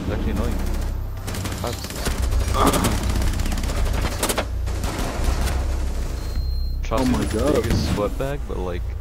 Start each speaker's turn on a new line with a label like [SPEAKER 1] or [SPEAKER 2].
[SPEAKER 1] It's actually annoying.
[SPEAKER 2] Oh my
[SPEAKER 1] The
[SPEAKER 2] God.
[SPEAKER 1] biggest sweat bag, but like